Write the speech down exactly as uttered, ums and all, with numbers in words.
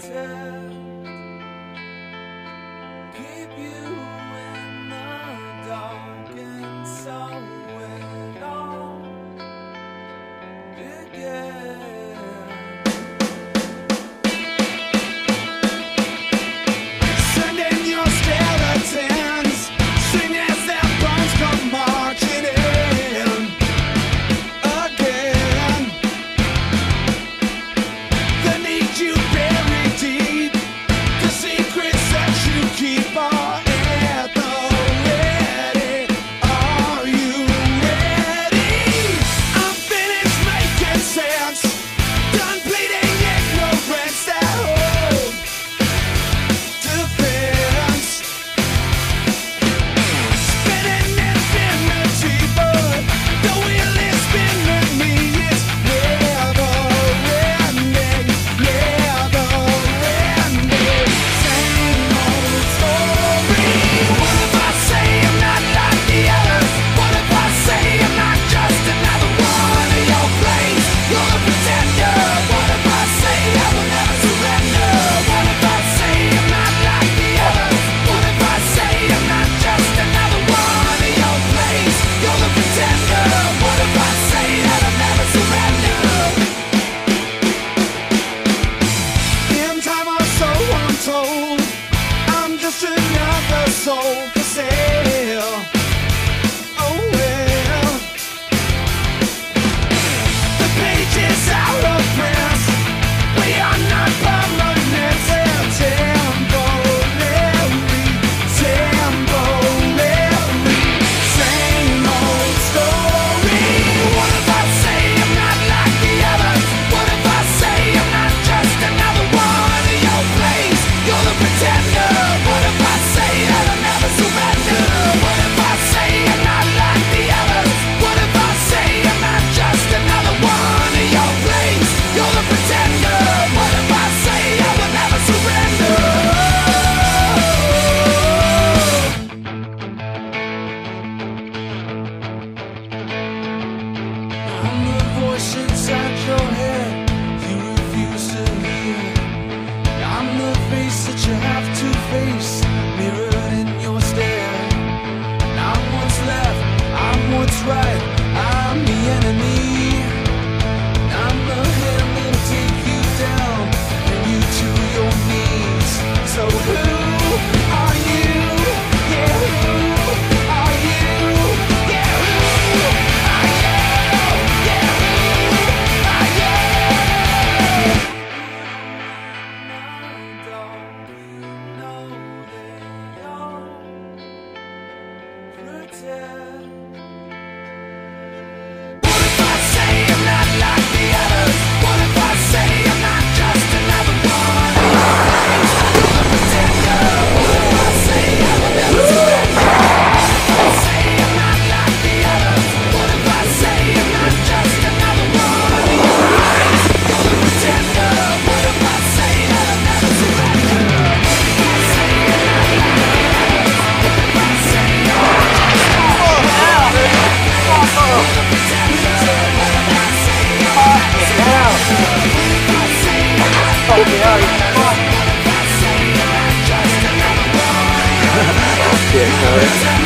keep you in the dark, and so it all began. Sending your skeletons, sing as their bones come marching in again. They need you buried deep, the secrets that you keep are at the ready. Are you ready? I'm finished making sense, done bleeding ignorance that hold defense. Spinning infinity, but the wheel is spinning me. It's never ending, never ending. Same old story. What if I say I'm not like the others? What if I say I'm not just another one of your plays? You're a pretender. What if I say I will never surrender? What if I say I'm not like the others? What if I say I'm not just another one of your plays? You're the pretender. What if I say that I'll never surrender? In time or so I'm told, I'm just another soul for sale. Oh well, the page is out of print. We are not permanent. They're temporary, temporary. Same old story. What if I say I'm not like the others? What if I say I'm not just another one of your plays? You're the pretender. What if I say that I'll never surrender? What if I say I'm not like the others? What if I say I'm not just another one of your plays? You're the pretender. What if I say I will never surrender? I'm the voice inside your head you refuse to hear. I'm the face that you have to face, mirrored in your stare. I'm what's left, I'm what's right, I'm the enemy. I'm the hand that'll take you down, bring you to your knees. So who are you? Yeah, who are you? Yeah, who are you? Yeah, who are you? Don't you know they all pretend? What if I say I'm not like the others? What if I say I'm not just another one of your plays? You're the pretender. What if I say I will never surrender? What if I say I'm not like the others? What if I say I'm not just another one of your plays? You're the pretender. What if I say that I'll never surrender? What if I say I'm not like the others? What if I say I'm not just another one of your plays? You're the pretender. What if I say I'm not surrender? What if I say I'm not like the others? What if I say I'm not just another one of your plays? You're the pretender.